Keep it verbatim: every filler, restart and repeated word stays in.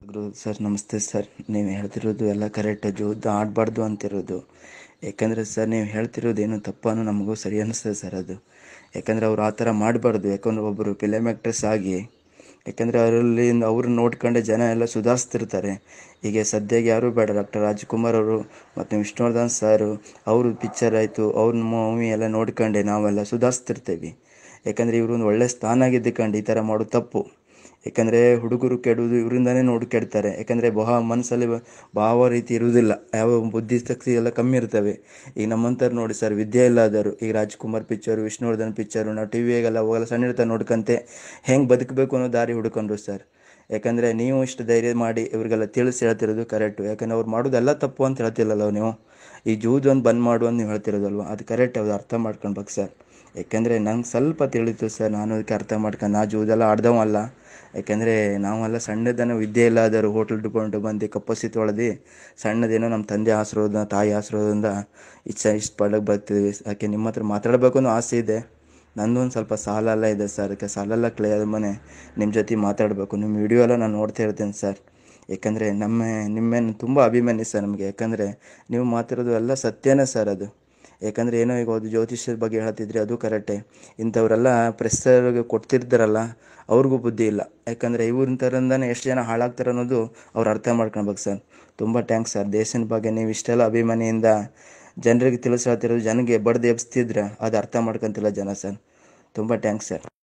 ಗುರು sir ನಮಸ್ತೆ sir. ನೀವು ಹೇಳ್ತಿರೋದು ಎಲ್ಲ ಕರೆಕ್ಟ್. ಜೋದು ಆಡಬಾರ್ದು ಅಂತಿರೋದು. ಯಾಕಂದರೆ ಸರ್ ನೀವು ಹೇಳ್ತಿರೋದು ಏನು ತಪ್ಪನ್ನು ನಮಗೂ ಸರಿ ಅನ್ನಿಸ್ತದೆ ಸರ್ ಅದು. ಯಾಕಂದರೆ ಅವ್ರು ಆ ಥರ ಮಾಡಬಾರ್ದು. ಯಾಕಂದರೆ ಒಬ್ಬರು ಫಿಲಮ್ ಆ್ಯಕ್ಟ್ರೆಸ್ ಆಗಿ, ಯಾಕಂದರೆ ಅವರಲ್ಲಿ ಅವ್ರನ್ನ ನೋಡ್ಕೊಂಡೆ ಜನ ಎಲ್ಲ ಸುಧಾರಿಸ್ತಿರ್ತಾರೆ. ಈಗ ಸದ್ಯಕ್ಕೆ ಯಾರೂ ಬೇಡ, ಡಾಕ್ಟರ್ ರಾಜ್ಕುಮಾರ್ ಅವರು ಮತ್ತು ವಿಷ್ಣುವರ್ಧನ್ ಸಾರು ಅವರು ಪಿಕ್ಚರ್ ಆಯಿತು, ಅವ್ರ ಮೂವಿ ಎಲ್ಲ ನೋಡ್ಕೊಂಡೆ ನಾವೆಲ್ಲ ಸುಧಾರಿಸ್ತಿರ್ತೀವಿ. ಯಾಕಂದರೆ ಇವರು ಒಂದು ಒಳ್ಳೆ ಸ್ಥಾನ ಆಗಿದ್ದಕ್ಕಂಡು ಈ ಥರ ಮಾಡೋದು ತಪ್ಪು. ಯಾಕಂದರೆ ಹುಡುಗರು ಕೆಡುವುದು ಇವರಿಂದನೇ ನೋಡಿ ಕೆಡ್ತಾರೆ. ಯಾಕಂದರೆ ಬಹ ಮನಸ್ಸಲ್ಲಿ ಭಾವ ರೀತಿ ಇರುವುದಿಲ್ಲ, ಯಾವ ಬುದ್ಧಿಶಕ್ತಿ ಎಲ್ಲ ಕಮ್ಮಿ ಇರ್ತವೆ. ಈಗ ನಮ್ಮಂಥವ್ರು ನೋಡಿ ಸರ್, ವಿದ್ಯೆ ಇಲ್ಲದರು ಈಗ ರಾಜ್ಕುಮಾರ್ ಪಿಕ್ಚರು, ವಿಷ್ಣುವರ್ಧನ್ ಪಿಕ್ಚರು ನಾವು ಟಿ ವಿಯಾಗೆಲ್ಲ ಹೋಗಲ್ಲ, ಸಣ್ಣ ಇರ್ತಾ ನೋಡ್ಕೊಂತೆ ಹೆಂಗೆ ಬದುಕಬೇಕು ಅನ್ನೋ ದಾರಿ ಹುಡ್ಕೊಂಡ್ರು ಸರ್. ಯಾಕಂದರೆ ನೀವು ಇಷ್ಟು ಧೈರ್ಯ ಮಾಡಿ ಇವ್ರಿಗೆಲ್ಲ ತಿಳಿಸಿ ಹೇಳ್ತಿರೋದು ಕರೆಕ್ಟು. ಯಾಕಂದರೆ ಅವ್ರು ಮಾಡೋದೆಲ್ಲ ತಪ್ಪು ಅಂತ ಹೇಳ್ತಿಲ್ಲಲ್ಲ ನೀವು. ಈ ಜೂಜ್ ಒಂದು ಬಂದ್ ಮಾಡು ಅಂತ ನೀವು ಹೇಳ್ತಿರೋದಲ್ವ, ಅದು ಕರೆಕ್ಟ್. ಅದು ಅರ್ಥ ಮಾಡ್ಕೊಳ್ಬೇಕು ಸರ್. ಯಾಕೆಂದರೆ ನಂಗೆ ಸ್ವಲ್ಪ ತಿಳಿತು ಸರ್, ನಾನು ಅದಕ್ಕೆ ಅರ್ಥ ಮಾಡ್ಕೊಂಡು ನಾ ಜೂದೆಲ್ಲ ಆಡ್ದವಲ್ಲ. ಯಾಕೆಂದರೆ ನಾವೆಲ್ಲ ಸಣ್ಣದನ್ನು ವಿದ್ಯೆ ಇಲ್ಲದರು ಹೋಟೆಲ್ ಇಟ್ಕೊಂಡು ಬಂದು ಕಪ್ಪಸಿ ತೊಳೆದು ಸಣ್ಣದೇನೋ ನಮ್ಮ ತಂದೆ ಆಶೀರ್ವಾದ ತಾಯಿ ಆಶೀರ್ವಾದದಿಂದ ಇಷ್ಟ ಇಷ್ಟು ಪಡಕ್ಕೆ ಬರ್ತೀವಿ. ಯಾಕೆ ನಿಮ್ಮ ಹತ್ರ ಮಾತಾಡಬೇಕು ಅನ್ನೋ ಆಸೆ ಇದೆ. ನಂದು ಒಂದು ಸ್ವಲ್ಪ ಸಾಲ ಎಲ್ಲ ಇದೆ ಸರ್, ಅದಕ್ಕೆ ಸಾಲೆಲ್ಲ ಕ್ಲಿಯರ್ ಮನೆ ನಿಮ್ಮ ಜೊತೆ ಮಾತಾಡಬೇಕು. ನಿಮ್ಮ ವಿಡಿಯೋ ಎಲ್ಲ ನಾನು ನೋಡ್ತಾ ಇರ್ತೇನೆ ಸರ್. ಯಾಕಂದರೆ ನಮ್ಮ ನಿಮ್ಮೇನು ತುಂಬ ಅಭಿಮಾನಿ ಸರ್ ನಮಗೆ. ಯಾಕಂದರೆ ನೀವು ಮಾತಾಡೋದು ಎಲ್ಲ ಸತ್ಯನೇ ಸರ್ ಅದು. ಯಾಕಂದರೆ ಏನೋ ಈಗ ಅದು ಜ್ಯೋತಿಷ್ಯದ ಬಗ್ಗೆ ಹೇಳ್ತಿದ್ರೆ ಅದು ಕರೆಕ್ಟೇ. ಇಂಥವರೆಲ್ಲ ಪ್ರೆಸ್ಸರ್ಗೆ ಕೊಡ್ತಿರ್ತಾರಲ್ಲ ಅವ್ರಿಗೂ ಬುದ್ಧಿ ಇಲ್ಲ. ಯಾಕಂದರೆ ಇವ್ರ ಥರದಿಂದನೇ ಎಷ್ಟು ಜನ ಹಾಳಾಗ್ತಾರೆ ಅನ್ನೋದು ಅವ್ರು ಅರ್ಥ ಮಾಡ್ಕೊಳ್ಬೇಕು ಸರ್. ತುಂಬ ಟ್ಯಾಂಕ್ಸ್ ಸರ್. ದೇಶದ ಬಗ್ಗೆ ನೀವು ಇಷ್ಟೆಲ್ಲ ಅಭಿಮಾನಿಯಿಂದ ಜನರಿಗೆ ತಿಳಿಸಿ ಹೇಳ್ತಿರೋದು, ಜನಗೆ ಬಡ್ದು ಎಬ್ಸ್ತಿದ್ರೆ ಅದು ಅರ್ಥ ಮಾಡ್ಕೊತಿಲ್ಲ ಜನ ಸರ್. ತುಂಬ ಟ್ಯಾಂಕ್ಸ್ ಸರ್.